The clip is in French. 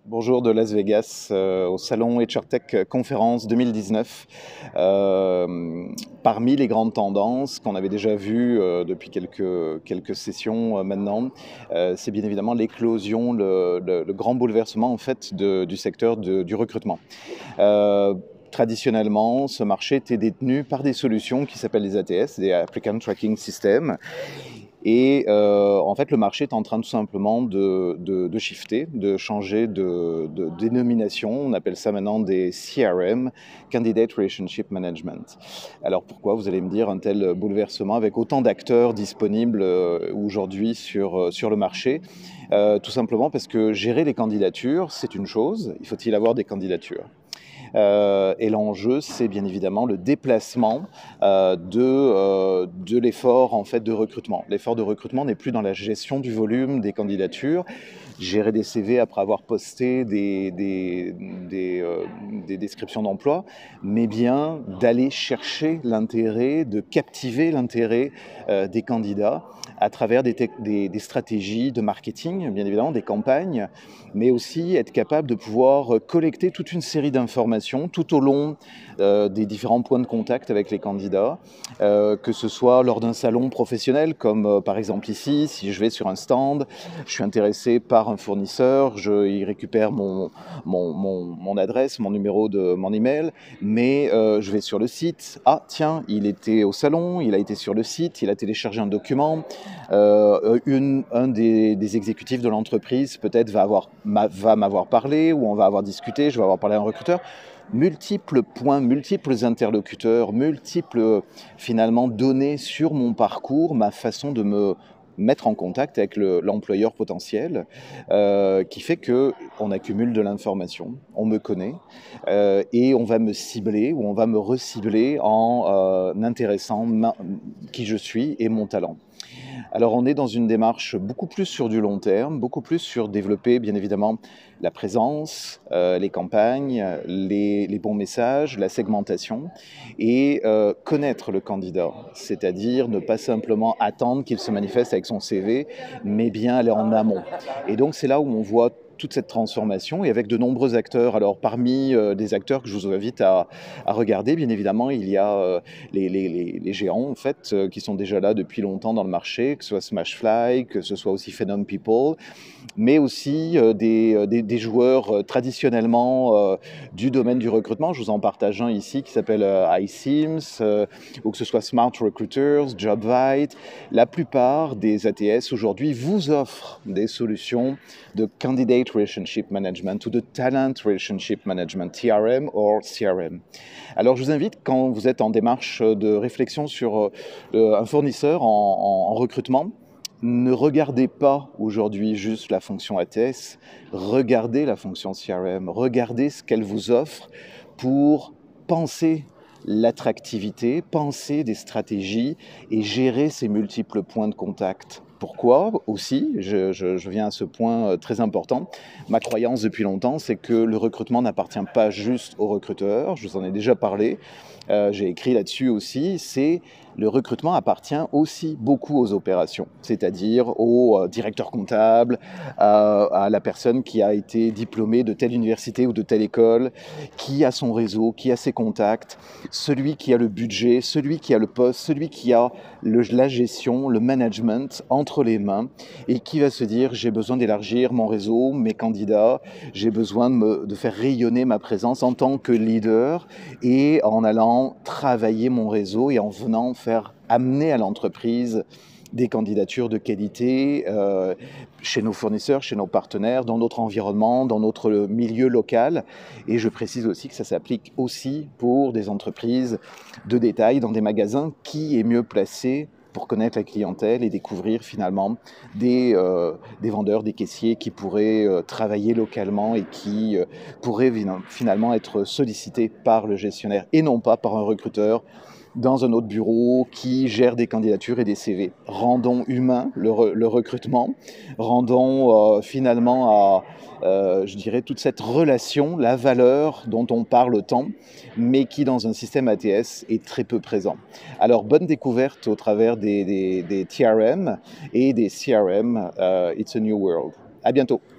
Bonjour de Las Vegas au salon HRTech Conference 2019. Parmi les grandes tendances qu'on avait déjà vues depuis quelques sessions maintenant, c'est bien évidemment l'éclosion, le grand bouleversement en fait du secteur du recrutement. Traditionnellement, ce marché était détenu par des solutions qui s'appellent les ATS, des Applicant Tracking Systems. Et en fait, le marché est en train tout simplement de shifter, de changer de dénomination. On appelle ça maintenant des CRM, Candidate Relationship Management. Alors pourquoi, vous allez me dire, un tel bouleversement avec autant d'acteurs disponibles aujourd'hui sur le marché? Tout simplement parce que gérer les candidatures, c'est une chose. Il faut-il avoir des candidatures? Et l'enjeu, c'est bien évidemment le déplacement de l'effort en fait, de recrutement. L'effort de recrutement n'est plus dans la gestion du volume des candidatures, gérer des CV après avoir posté des descriptions d'emploi, mais bien d'aller chercher l'intérêt, de captiver l'intérêt des candidats à travers des stratégies de marketing, bien évidemment, des campagnes, mais aussi être capable de pouvoir collecter toute une série d'informations tout au long des différents points de contact avec les candidats, que ce soit lors d'un salon professionnel, comme par exemple ici, si je vais sur un stand, je suis intéressé par un fournisseur, il récupère mon adresse, mon numéro de mon email, mais je vais sur le site, ah tiens, il était au salon, il a été sur le site, il a téléchargé un document, un des exécutifs de l'entreprise peut-être va m'avoir parlé, ou on va avoir discuté, je vais avoir parlé à un recruteur. Multiples points, multiples interlocuteurs, multiples finalement données sur mon parcours, ma façon de me mettre en contact avec l'employeur potentiel, qui fait qu'on accumule de l'information, on me connaît, et on va me cibler ou on va me recibler en intéressant qui je suis et mon talent. Alors on est dans une démarche beaucoup plus sur du long terme, beaucoup plus sur développer bien évidemment la présence, les campagnes, les bons messages, la segmentation et connaître le candidat, c'est-à-dire ne pas simplement attendre qu'il se manifeste avec son CV, mais bien aller en amont. Et donc c'est là où on voit toute cette transformation et avec de nombreux acteurs. Alors parmi des acteurs que je vous invite à regarder, bien évidemment, il y a les géants en fait, qui sont déjà là depuis longtemps dans le marché, que ce soit Smashfly, que ce soit aussi Phenom People, mais aussi des joueurs traditionnellement du domaine du recrutement. Je vous en partage un ici qui s'appelle iSeams, ou que ce soit Smart Recruiters, JobVite. La plupart des ATS aujourd'hui vous offrent des solutions de Candidate Relationship Management ou de Talent Relationship Management, TRM ou CRM. Alors je vous invite, quand vous êtes en démarche de réflexion sur un fournisseur en recrutement, ne regardez pas aujourd'hui juste la fonction ATS, regardez la fonction CRM, regardez ce qu'elle vous offre pour penser l'attractivité, penser des stratégies et gérer ces multiples points de contact. Pourquoi aussi, je viens à ce point très important, ma croyance depuis longtemps, c'est que le recrutement n'appartient pas juste aux recruteurs, je vous en ai déjà parlé, j'ai écrit là-dessus aussi, le recrutement appartient aussi beaucoup aux opérations, c'est-à-dire au directeur comptable, à la personne qui a été diplômée de telle université ou de telle école, qui a son réseau, qui a ses contacts, celui qui a le budget, celui qui a le poste, celui qui a la gestion, le management entre les mains et qui va se dire j'ai besoin d'élargir mon réseau, mes candidats, j'ai besoin de faire rayonner ma présence en tant que leader et en allant travailler mon réseau et en venant faire amener à l'entreprise des candidatures de qualité chez nos fournisseurs, chez nos partenaires, dans notre environnement, dans notre milieu local. Et je précise aussi que ça s'applique aussi pour des entreprises de détail, dans des magasins, qui est mieux placé pour connaître la clientèle et découvrir finalement des vendeurs, des caissiers qui pourraient travailler localement et qui pourraient finalement être sollicités par le gestionnaire et non pas par un recruteur dans un autre bureau qui gère des candidatures et des CV. Rendons humain le recrutement, rendons finalement je dirais, toute cette relation, la valeur dont on parle tant, mais qui dans un système ATS est très peu présent. Alors bonne découverte au travers des TRM et des CRM, It's a New World. À bientôt.